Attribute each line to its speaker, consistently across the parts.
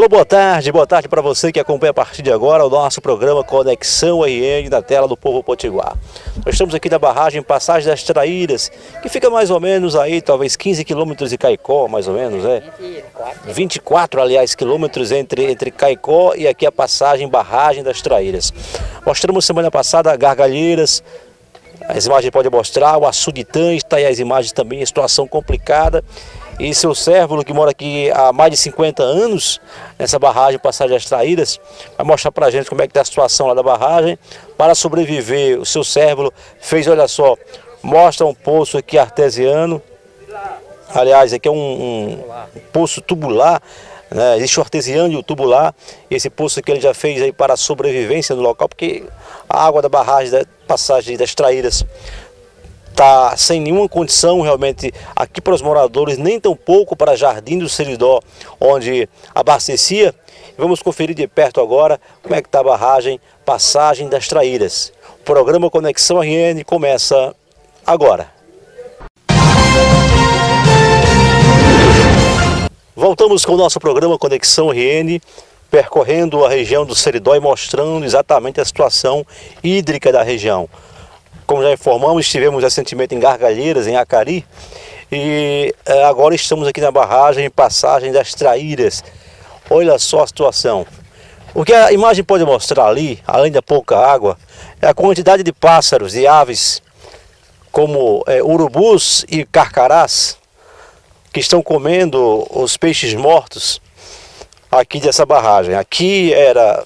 Speaker 1: boa tarde para você que acompanha a partir de agora o nosso programa Conexão RN na tela do Povo Potiguar. Nós estamos aqui na barragem Passagem das Traíras, que fica mais ou menos aí, talvez 15 quilômetros de Caicó, mais ou menos, 24, aliás, quilômetros entre Caicó e aqui a passagem Barragem das Traíras. Mostramos semana passada Gargalheiras, as imagens podem mostrar, o Açuditã, está aí as imagens também, a situação complicada. E seu Cérvulo, que mora aqui há mais de 50 anos, nessa barragem Passagem das Traíras, vai mostrar pra gente como é que está a situação lá da barragem. Para sobreviver, o seu Cérvulo fez, olha só, mostra um poço aqui artesiano. Aliás, aqui é um poço tubular, né? Existe o artesiano e o tubular. E esse poço aqui ele já fez aí para a sobrevivência no local, porque a água da barragem da Passagem das Traíras está sem nenhuma condição realmente aqui para os moradores, nem tão pouco para Jardim do Seridó, onde abastecia. Vamos conferir de perto agora como é que está a barragem Passagem das Traíras. O programa Conexão RN começa agora. Voltamos com o nosso programa Conexão RN, percorrendo a região do Seridó e mostrando exatamente a situação hídrica da região. Como já informamos, estivemos recentemente em Gargalheiras, em Acari, e agora estamos aqui na barragem Passagem das Traíras. Olha só a situação. O que a imagem pode mostrar ali, além da pouca água, é a quantidade de pássaros e aves, como urubus e carcarás, que estão comendo os peixes mortos aqui dessa barragem. Aqui era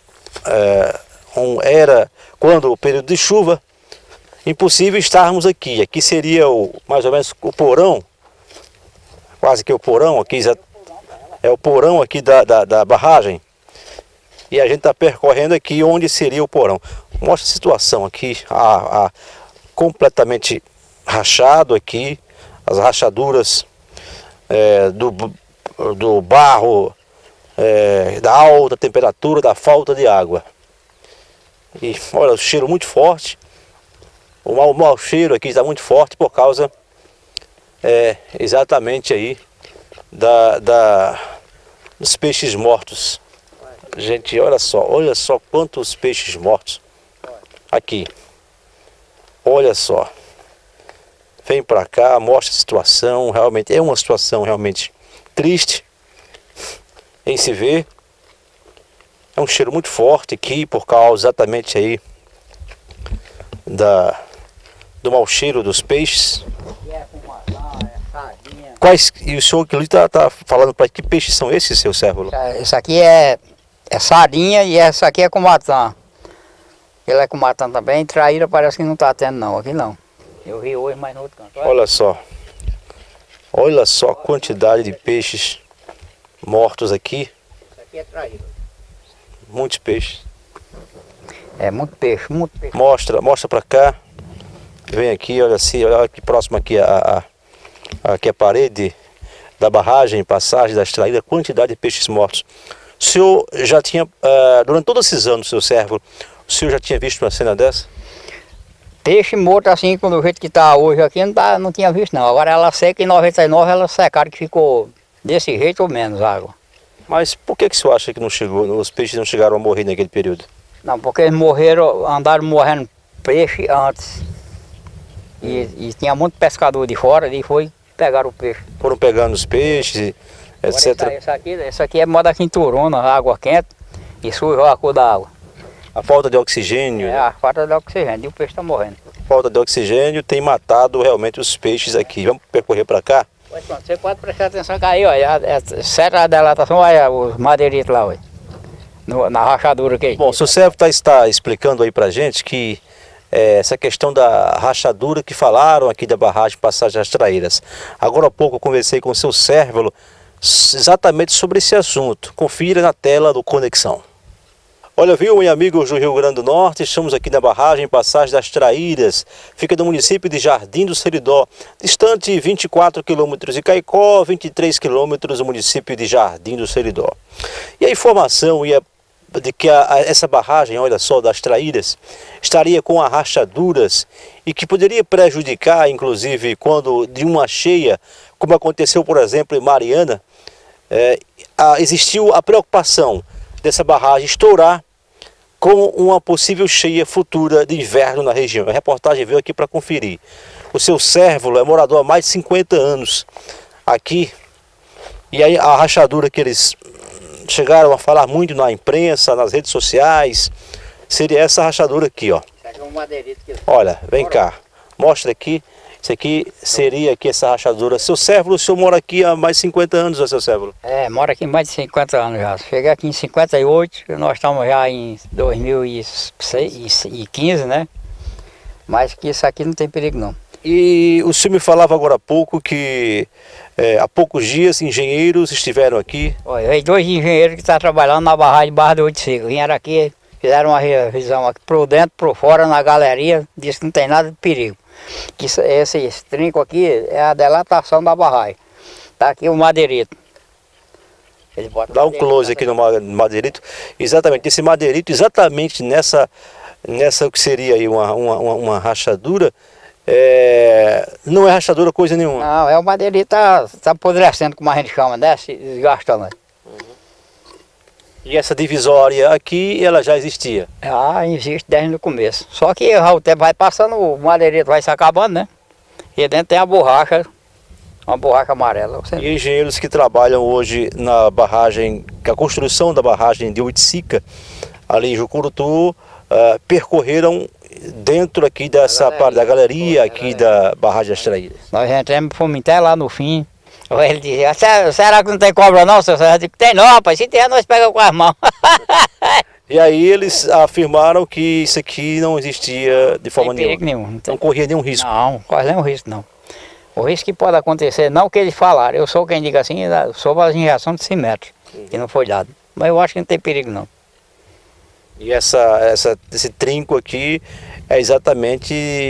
Speaker 1: quando o período de chuva, impossível estarmos aqui. Aqui seria mais ou menos o porão, quase que o porão, aqui é o porão aqui da barragem. E a gente está percorrendo aqui onde seria o porão. Mostra a situação aqui, completamente rachado aqui, as rachaduras do barro, da alta temperatura, da falta de água. E olha, o cheiro muito forte. O mau cheiro aqui está muito forte por causa exatamente aí dos peixes mortos. Gente, olha só quantos peixes mortos aqui. Olha só. Vem para cá, mostra a situação. Realmente é uma situação realmente triste em se ver. É um cheiro muito forte aqui por causa exatamente aí do mau cheiro dos peixes. E o senhor que ali tá falando para que peixes são esses, seu Cérvulo?
Speaker 2: Isso aqui é sardinha e essa aqui é cumatã. Ele é cumatã também, traíra parece que não está tendo não, aqui não. Eu vi hoje, mas no outro canto.
Speaker 1: Olha só a quantidade de peixes mortos aqui.
Speaker 2: Isso aqui é traíra.
Speaker 1: Muitos peixes.
Speaker 2: É muito peixe, muito peixe.
Speaker 1: Mostra para cá. Vem aqui, olha assim, olha aqui próximo aqui aqui a parede da barragem Passagem das Traíras, a quantidade de peixes mortos. O senhor já tinha, durante todos esses anos, seu Cérvulo, o senhor já tinha visto uma cena dessa?
Speaker 2: Peixe morto assim, do jeito que está hoje aqui, não tinha visto não. Agora ela seca em 99, ela secaram que ficou desse jeito ou menos água.
Speaker 1: Mas por que o senhor acha que não chegou, os peixes não chegaram a morrer naquele período?
Speaker 2: Não, porque eles andaram morrendo peixe antes. E tinha muito pescador de fora e foi pegar o peixe.
Speaker 1: Foram pegando os peixes, etc.
Speaker 2: Essa aqui é moda quinturona, água quente, e sujou a cor da água.
Speaker 1: A falta de oxigênio.
Speaker 2: A falta de oxigênio, e o peixe está morrendo.
Speaker 1: Falta de oxigênio tem matado realmente os peixes aqui. Vamos percorrer para cá?
Speaker 2: Você pode prestar atenção que aí, olha, certa a delatação, olha os madeiritos lá, olha, na rachadura aqui.
Speaker 1: Bom, o seu Cérvulo está explicando aí para gente que essa questão da rachadura que falaram aqui da barragem Passagem das Traíras. Agora há pouco eu conversei com o seu Cérvulo exatamente sobre esse assunto. Confira na tela do Conexão. Olha, viu, meus amigos do Rio Grande do Norte, estamos aqui na barragem Passagem das Traíras, fica no município de Jardim do Seridó, distante 24 quilômetros de Caicó, 23 quilômetros do município de Jardim do Seridó. E a informação de que essa barragem, olha só, das Traíras, estaria com rachaduras e que poderia prejudicar, inclusive, quando de uma cheia, como aconteceu, por exemplo, em Mariana, existiu a preocupação dessa barragem estourar com uma possível cheia futura de inverno na região. A reportagem veio aqui para conferir. O seu Cérvulo é morador há mais de 50 anos aqui. E aí a rachadura que eles chegaram a falar muito na imprensa, nas redes sociais, seria essa rachadura aqui, ó. Olha, vem cá, mostra aqui. Isso aqui seria aqui essa rachadura. Seu Cérvulo, o senhor mora aqui há mais de 50 anos, né, seu Cérvulo?
Speaker 2: É, moro aqui há mais de 50 anos já. Cheguei aqui em 58, nós estamos já em 2015, né? Mas que isso aqui não tem perigo não.
Speaker 1: E o senhor me falava agora há pouco que há poucos dias engenheiros estiveram aqui.
Speaker 2: Olha, veio 2 engenheiros que estão trabalhando na barragem de Barra do Oito Seco. Vieram aqui, fizeram uma revisão aqui por dentro, por fora, na galeria, disse que não tem nada de perigo. Que esse trinco aqui é a dilatação da barragem. Tá aqui o madeirito.
Speaker 1: Dá um close aqui no madeirito. Exatamente, esse madeirito, exatamente nessa que seria aí uma rachadura, não é rachadura coisa nenhuma.
Speaker 2: Não, o madeirito tá apodrecendo, como a gente chama, né? Se desgastando.
Speaker 1: E essa divisória aqui, ela já existia?
Speaker 2: Ah, existe desde o começo. Só que o tempo vai passando, o madeirito vai se acabando, né? E dentro tem a borracha, uma borracha amarela.
Speaker 1: E engenheiros que trabalham hoje na barragem, a construção da barragem de Oiticica, ali em Jucurutu, percorreram dentro aqui dessa parte da galeria aqui da barragem das Traíras.
Speaker 2: Nós entramos, fomos até lá no fim. Ele dizia, será que não tem cobra não, seu César? Eu digo, tem não, rapaz, se tem nós pegamos com as mãos.
Speaker 1: E aí eles afirmaram que isso aqui não existia de forma nenhuma. Não corria nenhum risco.
Speaker 2: Não, quase nenhum risco não. O risco que pode acontecer, não que eles falaram, eu sou quem diga assim, sobre as injeções de cimento, que não foi dado. Mas eu acho que não tem perigo não.
Speaker 1: E esse trinco aqui é exatamente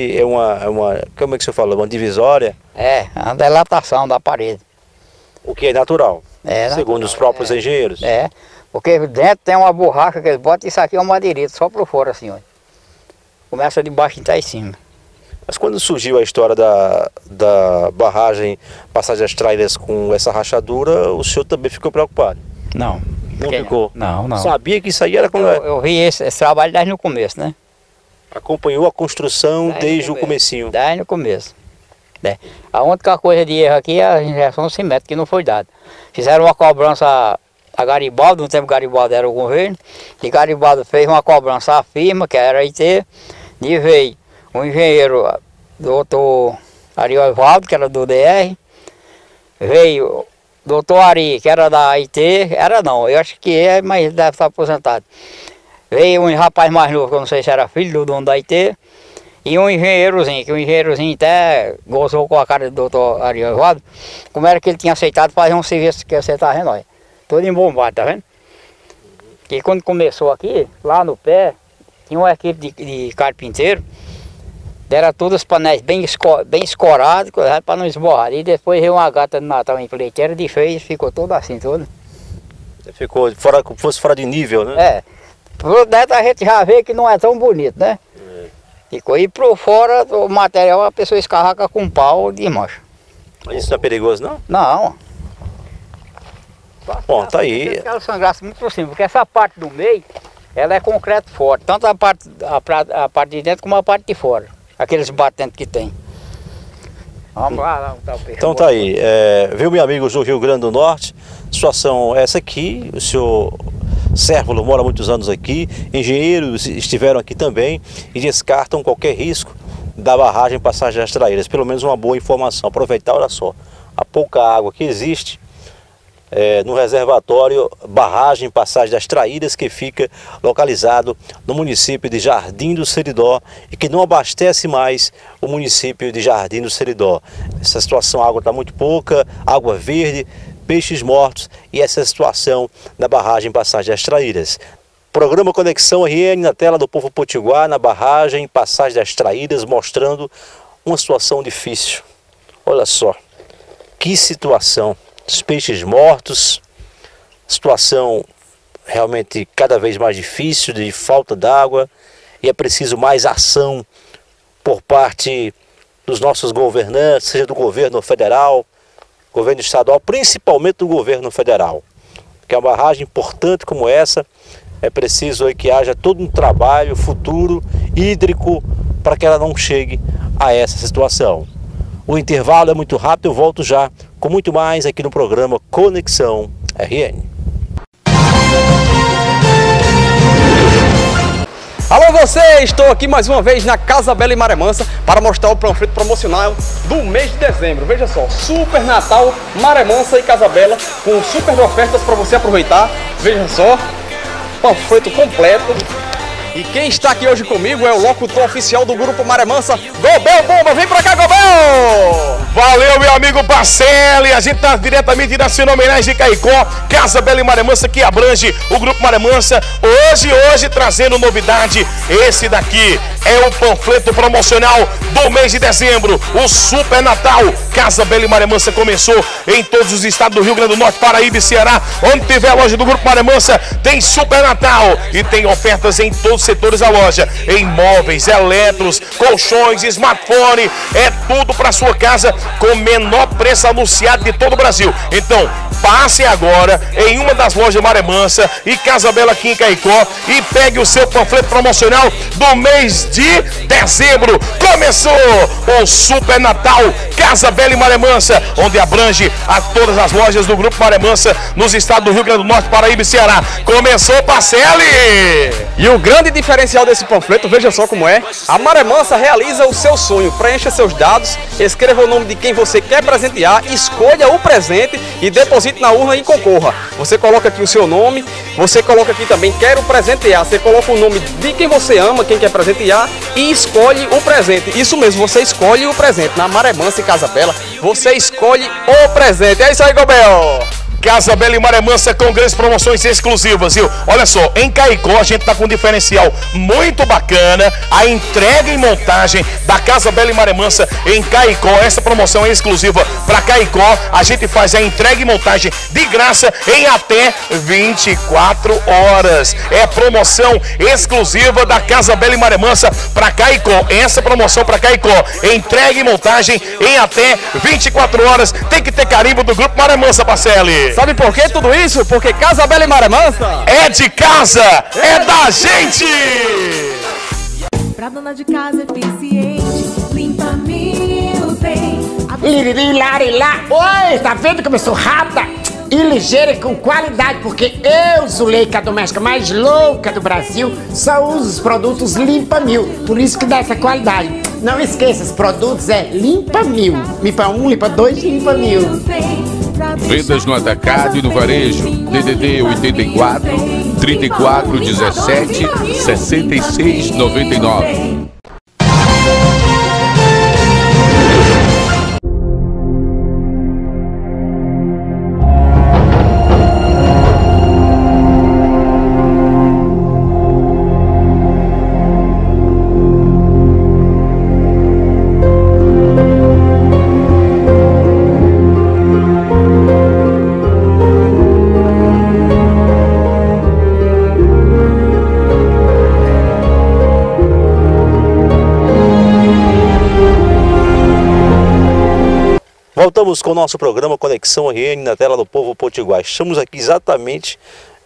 Speaker 1: como é que você fala, uma divisória?
Speaker 2: É, a dilatação da parede.
Speaker 1: O que é natural, segundo os próprios engenheiros.
Speaker 2: É, porque dentro tem uma borracha que eles botam, isso aqui é um madeirito, só por fora assim, ó. Começa de baixo e tá em cima.
Speaker 1: Mas quando surgiu a história da barragem Passagem das Traíras com essa rachadura, o senhor também ficou preocupado?
Speaker 2: Não.
Speaker 1: Não ficou?
Speaker 2: Não.
Speaker 1: Sabia que isso aí era quando...
Speaker 2: Eu vi esse trabalho desde no começo, né?
Speaker 1: Acompanhou a construção desde o comecinho?
Speaker 2: Desde no começo. A única coisa de erro aqui é a injeção de cimento, que não foi dada. Fizeram uma cobrança a Garibaldo, no tempo Garibaldo era o governo, e Garibaldo fez uma cobrança à firma, que era a IT, e veio o engenheiro, doutor Ari Osvaldo, que era do DR, veio doutor Ari, que era da IT, eu acho que é, mas ele deve estar aposentado. Veio um rapaz mais novo, que eu não sei se era filho do dono da IT, e um engenheirozinho, que o engenheirozinho até gozou com a cara do doutor Ari Osvaldo, como era que ele tinha aceitado fazer um serviço que você está vendo, olha, todo embombado, tá vendo? E quando começou aqui, lá no pé, tinha uma equipe de carpinteiro, deram todos os painéis bem escorados, para não esborrar. E depois veio uma gata de Natal em pleiteira, desfez, ficou todo assim, todo.
Speaker 1: Ficou fora, como fosse fora de nível, né?
Speaker 2: É. Por dentro a gente já vê que não é tão bonito, né? Ficou. E por fora o material a pessoa escarraca com pau de mancha.
Speaker 1: Mas isso não é perigoso, não?
Speaker 2: Não.
Speaker 1: Bom, tá aí.
Speaker 2: Ela sangrasse muito por cima, porque essa parte do meio, ela é concreto forte. Tanto a parte de dentro como a parte de fora. Aqueles batentes que tem. Vamos lá, tá o peixe.
Speaker 1: Então tá aí, viu, meus amigos do Rio Grande do Norte, situação é essa aqui, o senhor Cérvulo mora há muitos anos aqui, engenheiros estiveram aqui também e descartam qualquer risco da barragem Passagem das Traíras, pelo menos uma boa informação. Aproveitar, olha só, a pouca água que existe no reservatório Barragem Passagem das Traíras, que fica localizado no município de Jardim do Seridó e que não abastece mais o município de Jardim do Seridó. Essa situação, a água está muito pouca, água verde, peixes mortos e essa situação da barragem Passagem das Traíras. Programa Conexão RN na tela do Povo Potiguar, na barragem Passagem das Traíras, mostrando uma situação difícil. Olha só, que situação. Os peixes mortos, situação realmente cada vez mais difícil, de falta d'água, e é preciso mais ação por parte dos nossos governantes, seja do governo federal, governo estadual, principalmente do governo federal. porque é uma barragem importante como essa, é preciso aí que haja todo um trabalho futuro hídrico para que ela não chegue a essa situação. O intervalo é muito rápido, eu volto já com muito mais aqui no programa Conexão RN.
Speaker 3: Alô você, estou aqui mais uma vez na Casa Bela e Maré Mansa para mostrar o panfleto promocional do mês de dezembro. Veja só, Super Natal, Maré Mansa e Casa Bela, com super ofertas para você aproveitar. Veja só, panfleto completo. E quem está aqui hoje comigo é o locutor oficial do Grupo Maré Mansa, Gobel Bomba. Vem pra cá, Gobel!
Speaker 4: Valeu, meu amigo Bacelli. A gente está diretamente da Fenomenais de Caicó, Casa Bela e Maré Mansa, que abrange o Grupo Maré Mansa. Hoje trazendo novidade. Esse daqui é o panfleto promocional do mês de dezembro, o Super Natal. Casa Bela e Maré Mansa começou em todos os estados do Rio Grande do Norte, Paraíba e Ceará. Onde tiver a loja do Grupo Maré Mansa, tem Super Natal e tem ofertas em todos os setores da loja, em móveis, eletros, colchões, smartphone, é tudo para sua casa com o menor preço anunciado de todo o Brasil. Então, passe agora em uma das lojas Maré Mansa e Casa Bela aqui em Caicó e pegue o seu panfleto promocional do mês de dezembro. Começou o Super Natal Casa Bela e Maré Mansa, onde abrange a todas as lojas do Grupo Maré Mansa nos estados do Rio Grande do Norte, Paraíba e Ceará. Começou, Bacelli!
Speaker 3: E o grande diferencial desse panfleto, veja só como é, a Maré Mansa realiza o seu sonho. Preencha seus dados, escreva o nome de quem você quer presentear, escolha o presente e deposite na urna e concorra. Você coloca aqui o seu nome, você coloca aqui também quero presentear, você coloca o nome de quem você ama, quem quer presentear e escolhe o presente. Isso mesmo, você escolhe o presente. Na Maré Mansa e Casa Bela, você escolhe o presente. É isso aí, Gobel!
Speaker 4: Casa Bela e Maré Mansa com grandes promoções exclusivas, viu? Olha só, em Caicó a gente tá com um diferencial muito bacana, a entrega e montagem da Casa Bela e Maré Mansa em Caicó. Essa promoção é exclusiva para Caicó. A gente faz a entrega e montagem de graça em até 24 horas. É promoção exclusiva da Casa Bela e Maré Mansa para Caicó. Essa promoção para Caicó, entrega e montagem em até 24 horas. Tem que ter carimbo do Grupo Maré Mansa, Bacelli.
Speaker 3: Sabe por que tudo isso? Porque Casa Bela e Maré Mansa
Speaker 4: é de casa, é da gente!
Speaker 5: Pra dona de casa eficiente, Limpa Mil tem.
Speaker 6: Lirilarilá. Oi, tá vendo como eu sou rápida e ligeira e com qualidade? Porque eu, Zuleika, a doméstica mais louca do Brasil, só uso os produtos Limpa Mil. Por isso que dá essa qualidade. Não esqueça, os produtos é Limpa Mil. Limpa 1, Limpa 2, Limpa Mil.
Speaker 7: Vendas no atacado e no varejo. DDD 84 34 17 66 99.
Speaker 1: Voltamos com o nosso programa Conexão RN na tela do Povo Potiguar. Estamos aqui exatamente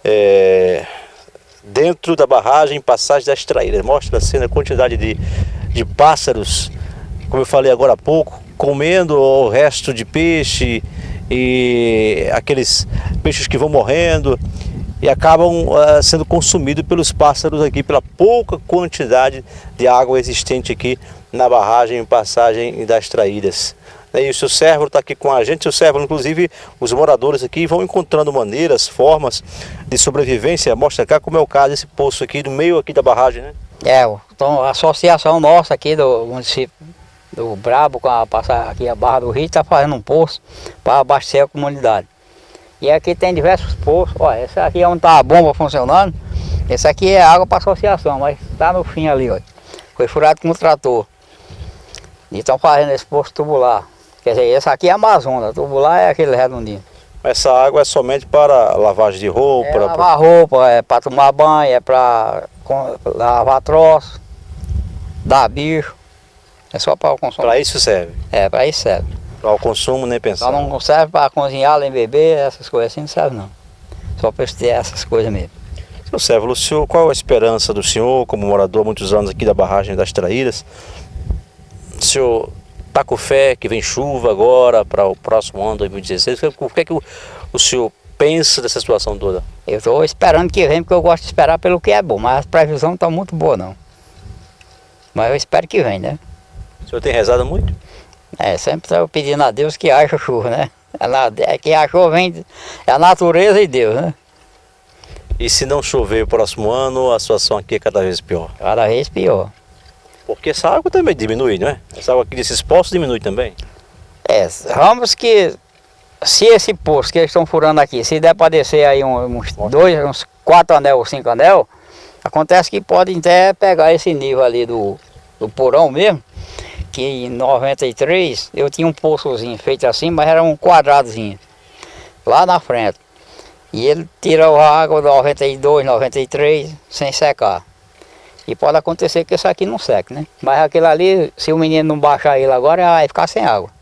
Speaker 1: dentro da barragem Passagem das Traíras. Mostra a cena, a quantidade de pássaros, como eu falei agora há pouco, comendo o resto de peixe e aqueles peixes que vão morrendo e acabam sendo consumidos pelos pássaros aqui, pela pouca quantidade de água existente aqui na barragem Passagem das Traíras. E o seu Cérvulo está aqui com a gente. O Cérvulo, inclusive, os moradores aqui vão encontrando maneiras, formas de sobrevivência. Mostra cá como é o caso desse poço aqui, no meio aqui da barragem, né?
Speaker 2: Então a associação nossa aqui do município do Brabo, com a aqui a Barra do Rio, está fazendo um poço para abastecer a comunidade. E aqui tem diversos poços. Olha, esse aqui é onde está a bomba funcionando. Esse aqui é água para associação, mas está no fim ali, olha. Foi furado com o trator. E estão fazendo esse poço tubular. Quer dizer, esse aqui é a Amazônia, tubular é aquele redondinho.
Speaker 1: Essa água é somente para lavagem de roupa?
Speaker 2: É lavar roupa, é para tomar banho, é para lavar troço, dar bicho. É só para o consumo.
Speaker 1: Para isso serve?
Speaker 2: É, para isso serve.
Speaker 1: Para o consumo nem pensar.
Speaker 2: Só não serve para cozinhar, nem beber, essas coisas assim não serve não. Só para ter essas coisas mesmo.
Speaker 1: Seu Cévolo, qual a esperança do senhor, como morador há muitos anos aqui da barragem das Traíras? O senhor está com fé que vem chuva agora para o próximo ano, 2016? O que é que o senhor pensa dessa situação toda?
Speaker 2: Eu estou esperando que venha, porque eu gosto de esperar pelo que é bom, mas a previsão não está muito boa não. Mas eu espero que venha, né?
Speaker 1: O senhor tem rezado muito?
Speaker 2: Sempre estou pedindo a Deus que haja chuva, né? Que a chuva vem, é a natureza e Deus, né?
Speaker 1: E se não chover o próximo ano, a situação aqui é cada vez pior?
Speaker 2: Cada vez pior.
Speaker 1: Porque essa água também diminui, não é? Essa água aqui desses poços diminui também?
Speaker 2: Vamos que, se esse poço que eles estão furando aqui, se der para descer aí uns 4 anel ou 5 anel, acontece que podem até pegar esse nível ali do porão mesmo, que em 93 eu tinha um poçozinho feito assim, mas era um quadradozinho, lá na frente. E ele tirou a água 92, 93, sem secar. E pode acontecer que isso aqui não seque, né? Mas aquele ali, se o menino não baixar ele agora, vai ficar sem água.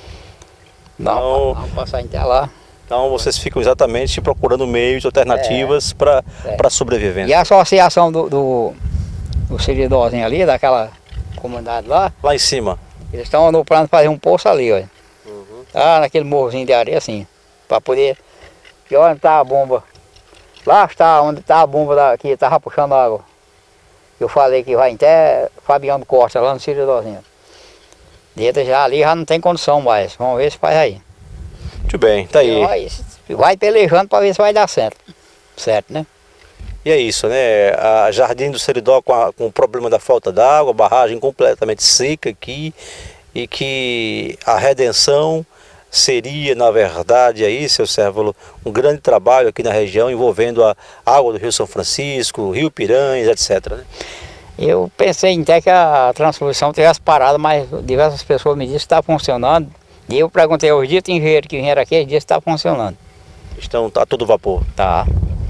Speaker 2: Vamos passar até lá.
Speaker 1: Então vocês ficam exatamente procurando meios, alternativas para sobrevivência.
Speaker 2: E a associação do Seridózinho ali, daquela comunidade lá.
Speaker 1: Lá em cima.
Speaker 2: Eles estão no plano de fazer um poço ali, olha. Naquele morrozinho de areia assim, para poder... E onde está a bomba? Lá está onde está a bomba que estava puxando água. Eu falei que vai até Fabiano Costa, lá no Seridózinho. Dentro já ali já não tem condição mais. Vamos ver se faz aí.
Speaker 1: Muito bem, tá aí.
Speaker 2: Vai pelejando para ver se vai dar certo. Certo, né?
Speaker 1: E é isso, né? A Jardim do Seridó com o problema da falta d'água, a barragem completamente seca aqui, e que a redenção seria, na verdade, aí, seu Cévolo, um grande trabalho aqui na região envolvendo a água do Rio São Francisco, Rio Piranhas, etc. Né?
Speaker 2: Eu pensei até que a transposição tivesse parado, mas diversas pessoas me disseram que está funcionando. E eu perguntei aos dias, tem engenheiro que vieram aqui, eles disseram que está funcionando.
Speaker 1: Tá todo vapor?
Speaker 2: Tá.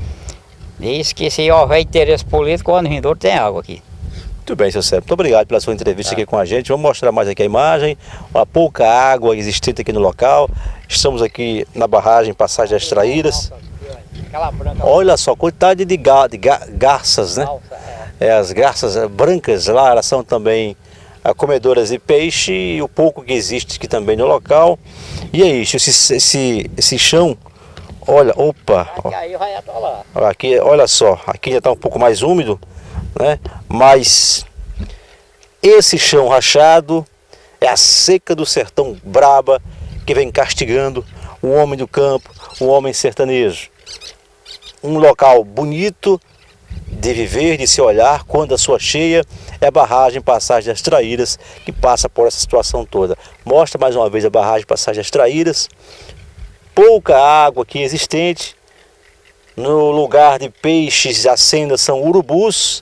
Speaker 2: Diz que se houver interesse político, o ano vindouro tem água aqui.
Speaker 1: Muito bem, seu Cévolo. Muito obrigado pela sua entrevista aqui com a gente. Vamos mostrar mais aqui a imagem. Uma pouca água existente aqui no local. Estamos aqui na barragem Passagem das Traíras. Olha só, quantidade de garças, né? As garças brancas lá, elas são também comedoras de peixe, e o pouco que existe aqui também no local. E é isso, esse chão, olha, opa.
Speaker 2: Aí vai atolar.
Speaker 1: Aqui, olha só, aqui já está um pouco mais úmido, né? Mas esse chão rachado é a seca do sertão braba que vem castigando o homem do campo, o homem sertanejo. Um local bonito de viver, de se olhar, quando a sua cheia é a barragem Passagem das Traíras, que passa por essa situação toda. Mostra mais uma vez a barragem Passagem das Traíras. Pouca água aqui existente. No lugar de peixes, as sendas são urubus,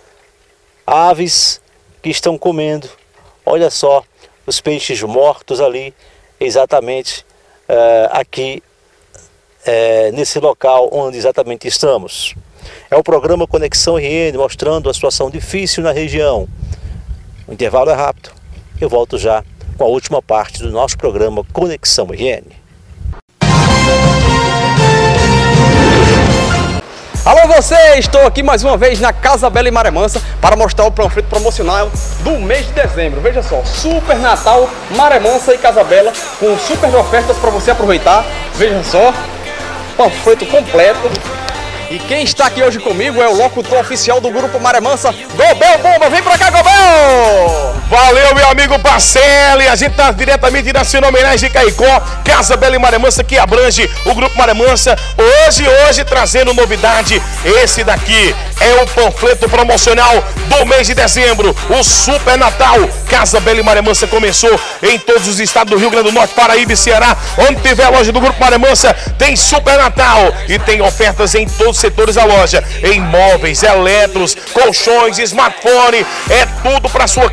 Speaker 1: aves que estão comendo. Olha só os peixes mortos ali, exatamente aqui nesse local onde exatamente estamos. É o programa Conexão RN, mostrando a situação difícil na região. O intervalo é rápido. Eu volto já com a última parte do nosso programa Conexão RN.
Speaker 3: Alô você, estou aqui mais uma vez na Casa Bela em Maré Mansa para mostrar o panfleto promocional do mês de dezembro. Veja só, Super Natal, Maré Mansa e Casa Bela, com super ofertas para você aproveitar. Veja só, panfleto completo. E quem está aqui hoje comigo é o locutor oficial do Grupo Maré Mansa, Gobel Bomba. Vem pra cá, Gobel!
Speaker 4: Valeu, meu amigo Bacelli. A gente está diretamente da Homenagem de Caicó, Casa Bela em Maré Mansa, que abrange o Grupo Maré Mansa. Hoje trazendo novidade. Esse daqui é o panfleto promocional do mês de dezembro, o Super Natal. Casa Bela em Maré Mansa começou em todos os estados do Rio Grande do Norte, Paraíba e Ceará. Onde tiver a loja do Grupo Maré Mansa, tem Super Natal. E tem ofertas em todos os setores da loja. Em móveis, eletros, colchões, smartphone, é tudo para sua casa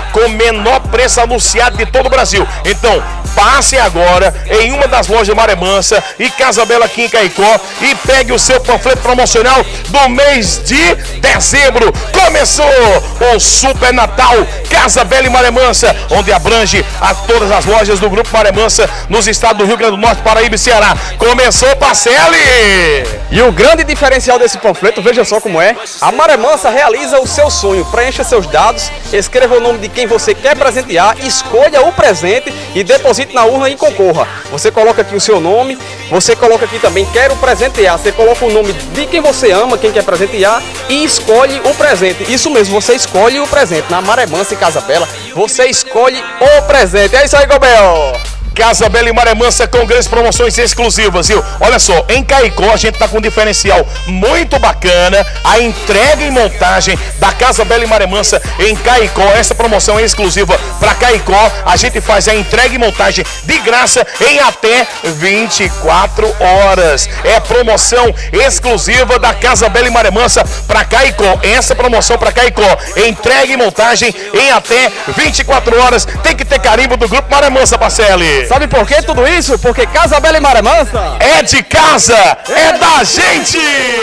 Speaker 4: com o menor preço anunciado de todo o Brasil. Então, passe agora em uma das lojas Maré Mansa e Casa Bela aqui em Caicó e pegue o seu panfleto promocional do mês de dezembro. Começou o Super Natal Casa Bela e Maré Mansa, onde abrange a todas as lojas do Grupo Maré Mansa nos estados do Rio Grande do Norte, Paraíba e Ceará. Começou, parcele!
Speaker 3: E o grande diferencial desse panfleto, veja só como é, a Maré Mansa realiza o seu sonho. Preencha seus dados, escreva o nome de quem você quer presentear, escolha o presente e deposite na urna e concorra. Você coloca aqui o seu nome, você coloca aqui também quero presentear, você coloca o nome de quem você ama, quem quer presentear e escolhe o presente. Isso mesmo, você escolhe o presente. Na Maré Mansa e Casa Bela, você escolhe o presente. É isso aí, Gobel!
Speaker 4: Casa Bela e Maré Mansa com grandes promoções exclusivas, viu? Olha só, em Caicó a gente tá com um diferencial muito bacana, a entrega e montagem da Casa Bela e Maré Mansa em Caicó. Essa promoção é exclusiva para Caicó. A gente faz a entrega e montagem de graça em até 24 horas. É promoção exclusiva da Casa Bela e Maré Mansa para Caicó. Essa promoção para Caicó, entrega e montagem em até 24 horas. Tem que ter carimbo do Grupo Maré Mansa, Parcelli.
Speaker 3: Sabe por que tudo isso? Porque Casa Bela e Maré Mansa
Speaker 4: é de casa, é da gente!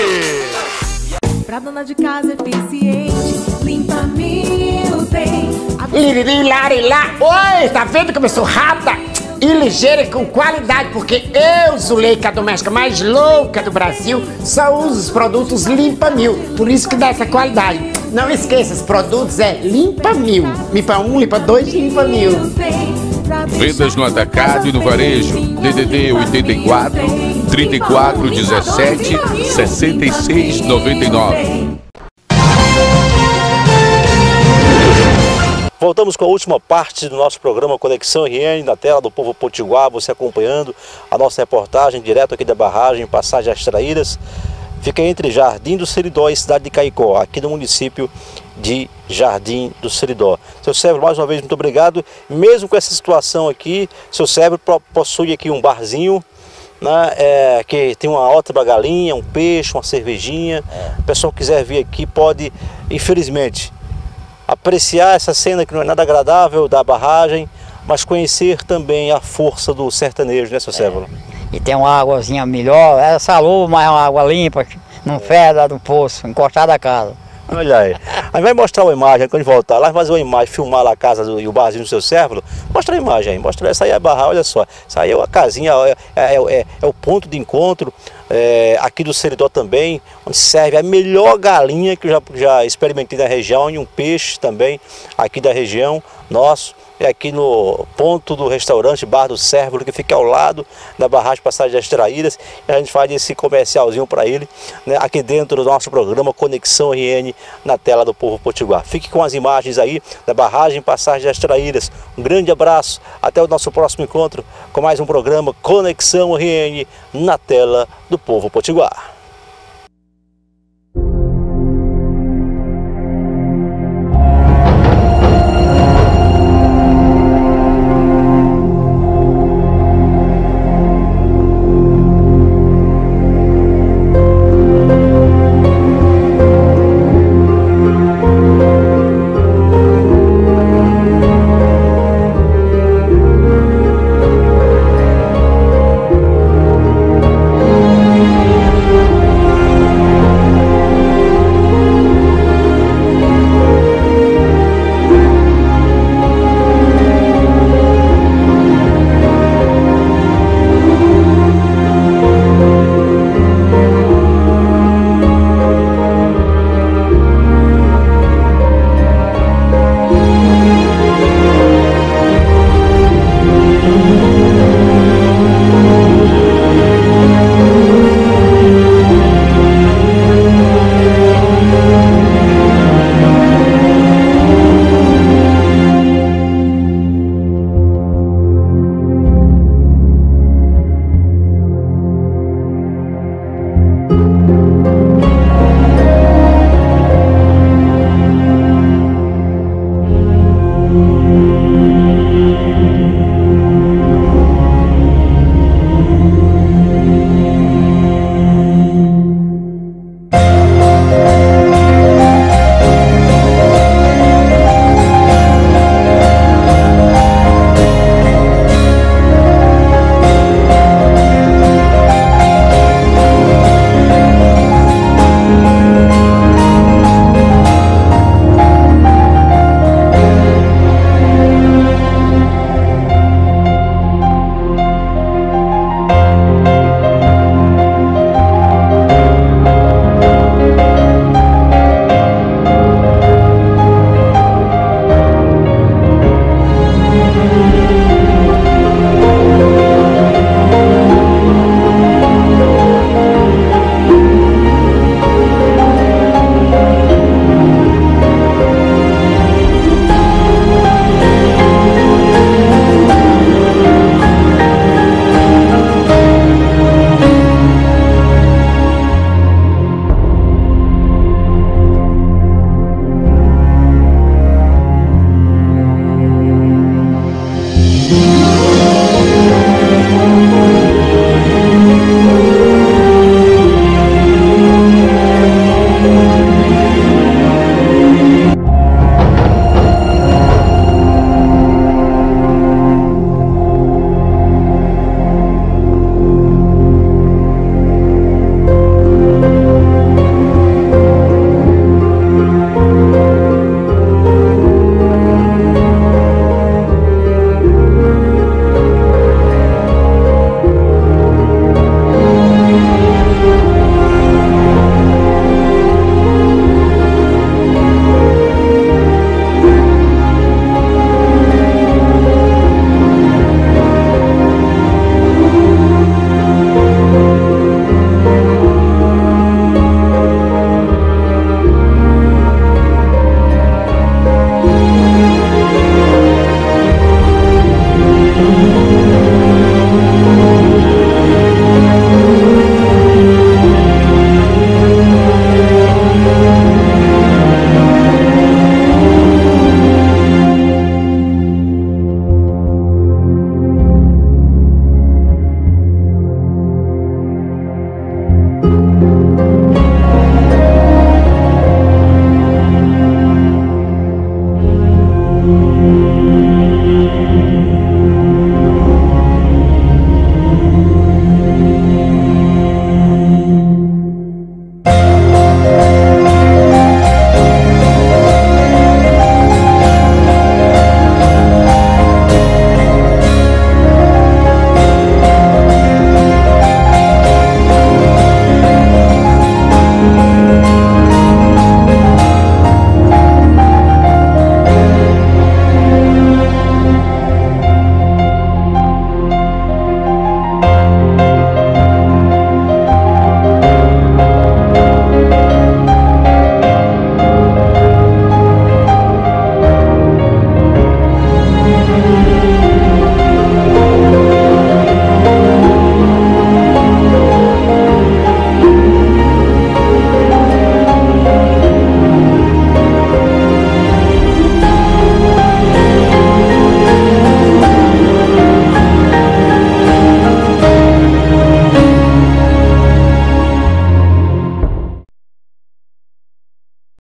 Speaker 5: Pra dona de casa eficiente, Limpa Mil tem.
Speaker 6: Liriri, larilá. Oi, tá vendo como eu sou rápida e ligeira e com qualidade? Porque eu, Zuleika, a doméstica mais louca do Brasil, só uso os produtos Limpa Mil. Por isso que dá essa qualidade. Não esqueça, os produtos é Limpa Mil. Limpa 1, Limpa 2, Limpa Mil.
Speaker 7: Vendas no atacado e no varejo. DDD 84 34 17 66 99.
Speaker 1: Voltamos com a última parte do nosso programa Conexão RN, na tela do Povo Potiguar, você acompanhando a nossa reportagem direto aqui da barragem Passagem das Traíras. Fica entre Jardim do Seridó e cidade de Caicó, aqui no município de Jardim do Seridó. Seu Sérgio, mais uma vez, muito obrigado. Mesmo com essa situação aqui, seu Sérgio possui aqui um barzinho, né, que tem uma ótima galinha, um peixe, uma cervejinha. O pessoal que quiser vir aqui pode, infelizmente, apreciar essa cena que não é nada agradável da barragem, mas conhecer também a força do sertanejo, né, seu Sérgio?
Speaker 2: E tem uma águazinha melhor, é salobra, mas é uma água limpa, não fede do poço, encostada a casa.
Speaker 1: Olha aí. Aí vai mostrar uma imagem, quando voltar lá, fazer uma imagem, filmar lá a casa e o barzinho do seu Sérvulo. Mostra a imagem aí, mostra essa aí é a barra, olha só. Essa aí é a casinha, é o ponto de encontro aqui do Seridó também, onde serve a melhor galinha que eu já experimentei na região, e um peixe também aqui da região nosso. É aqui no ponto do restaurante Bar do Sérvulo, que fica ao lado da barragem Passagem das Traíras. E a gente faz esse comercialzinho para ele, né, aqui dentro do nosso programa Conexão RN, na tela do Povo Potiguar. Fique com as imagens aí da barragem Passagem das Traíras. Um grande abraço, até o nosso próximo encontro com mais um programa Conexão RN, na tela do Povo Potiguar.